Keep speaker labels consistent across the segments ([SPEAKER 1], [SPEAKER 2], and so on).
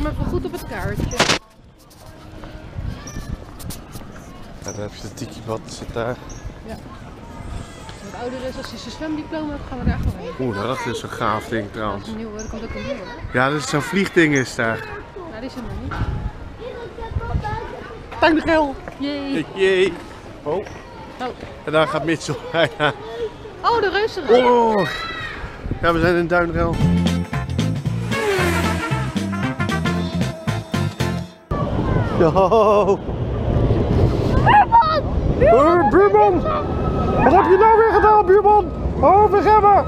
[SPEAKER 1] me even goed op het kaartje.
[SPEAKER 2] Ja, daar heb je de tikibad, zit daar.
[SPEAKER 1] Ja. Wat ouder is, als hij zijn zwemdiploma heeft, gaan we daar gewoon heen.
[SPEAKER 2] Oeh, dat is zo'n gaaf ding trouwens.
[SPEAKER 1] Dat is een nieuwe, er komt ook een nieuwe.
[SPEAKER 2] Ja, dat is zo'n vliegding is daar.
[SPEAKER 1] Nou, die zijn er niet.
[SPEAKER 2] Tuinrel!
[SPEAKER 1] Jee!
[SPEAKER 2] Jee! Oh.
[SPEAKER 1] Oh.
[SPEAKER 2] En daar gaat Mitchell. Ja.
[SPEAKER 1] Oh, de reuzenrad.
[SPEAKER 2] Oh. Ja, we zijn in Duinrel. Yo! Buurman! Buurman! Wat heb je nou weer gedaan, buurman? Oh, we remmen!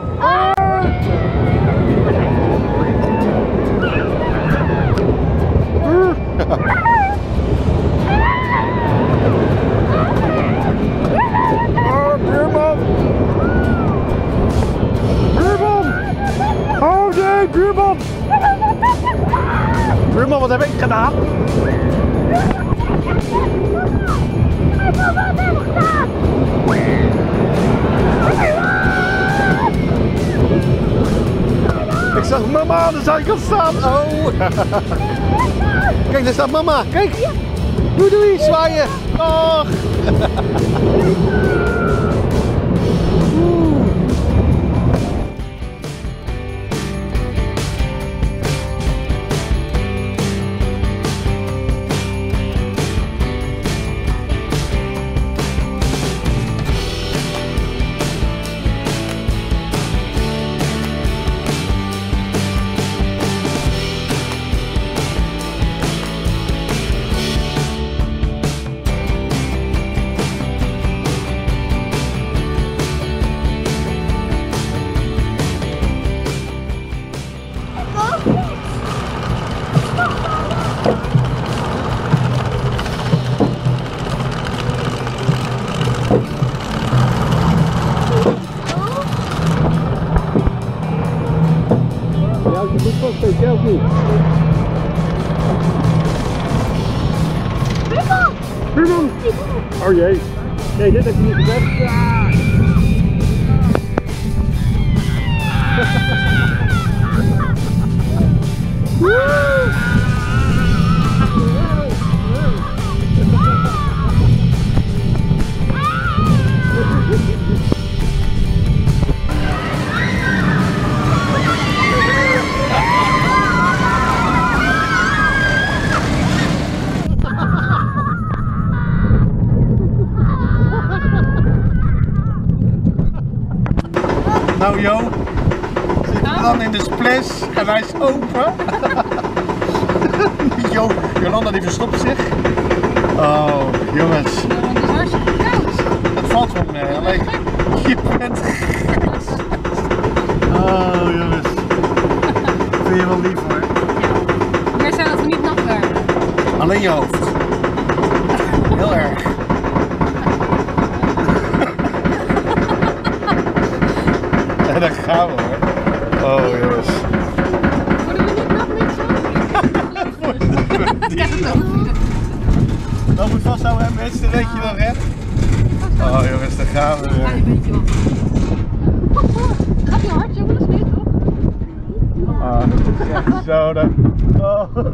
[SPEAKER 2] Buurman! Buurman! Oh nee, buurman! Buurman, wat heb ik gedaan? Ik zag mama aan de zijkant staan. Oh! Kijk, daar staat mama. Kijk! Doei doei, zwaaien! Dag! Zelf niet.
[SPEAKER 3] Buurman!
[SPEAKER 2] Buurman! Oh jee. Nee, dit heb je niet gezegd. Ja. Nou Jo, zitten we dan in de splash en hij is open. Jo, Jolanda die verstopt zich. Oh jongens.
[SPEAKER 1] Het is hartstikke koud.
[SPEAKER 2] Het valt wel mee, alleen je bent gek. Oh jongens. Vind je wel lief hoor.
[SPEAKER 1] Ja. Meer zijn dat we niet nat werden.
[SPEAKER 2] Alleen je hoofd. Heel erg. En daar gaan we hoor. Oh jongens.
[SPEAKER 1] Worden we niet nat met z'n?
[SPEAKER 2] Dat moet vasthouden hè mensen, weet je nog hè? Oh jongens, daar gaan we weer.
[SPEAKER 1] Gaat heel hard jongens, weet je toch?
[SPEAKER 2] Ah, dat is echt zo dan. Oh.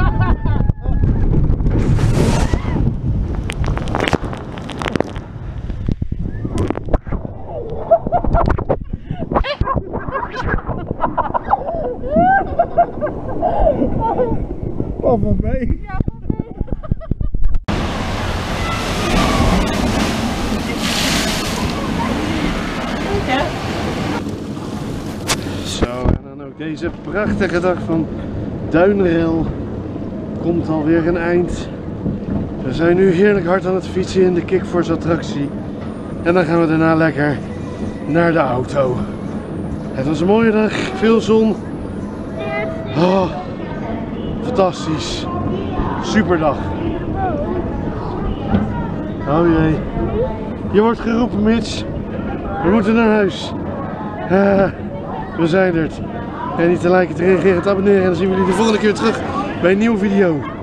[SPEAKER 2] Val van mee.
[SPEAKER 1] Ja,
[SPEAKER 2] Zo, en dan ook deze prachtige dag van Duinrel komt alweer een eind. We zijn nu heerlijk hard aan het fietsen in de Kickforce attractie. En dan gaan we daarna lekker naar de auto. Het was een mooie dag, veel zon. Oh, fantastisch. Superdag. Oh jee. Je wordt geroepen, Mitch. We moeten naar huis. We zijn er. En niet te liken, te reageren, te abonneren. En dan zien we jullie de volgende keer terug bij een nieuwe video.